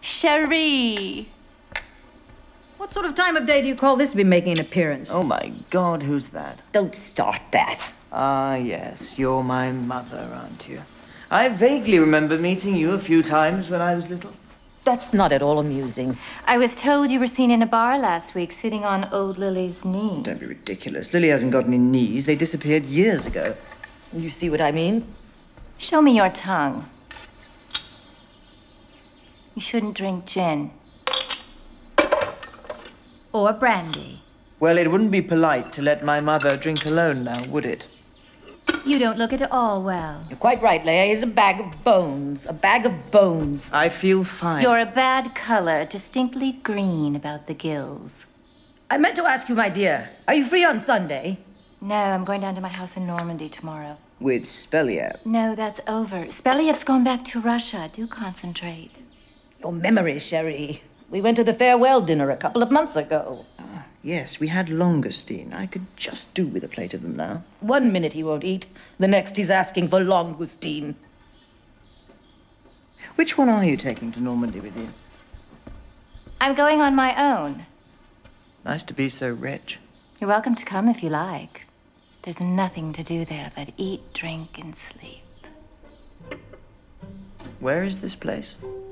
Chéri! What sort of time of day do you call this to be making an appearance? Oh my God, who's that? Don't start that. Ah, yes, you're my mother, aren't you? I vaguely remember meeting you a few times when I was little. That's not at all amusing. I was told you were seen in a bar last week, sitting on old Lily's knee. Don't be ridiculous. Lily hasn't got any knees. They disappeared years ago. You see what I mean? Show me your tongue. You shouldn't drink gin. Or brandy. Well, it wouldn't be polite to let my mother drink alone now, would it? You don't look at all well. You're quite right, Léa. He's a bag of bones. A bag of bones. I feel fine. You're a bad color, distinctly green about the gills. I meant to ask you, my dear, are you free on Sunday? No, I'm going down to my house in Normandy tomorrow. With Speliev? No, that's over. Speliev's gone back to Russia. Do concentrate. Your memory, Chéri. We went to the farewell dinner a couple of months ago. Yes, we had langoustine. I could just do with a plate of them now. 1 minute he won't eat. The next he's asking for langoustine. Which one are you taking to Normandy with you? I'm going on my own. Nice to be so rich. You're welcome to come if you like. There's nothing to do there but eat, drink, and sleep. Where is this place?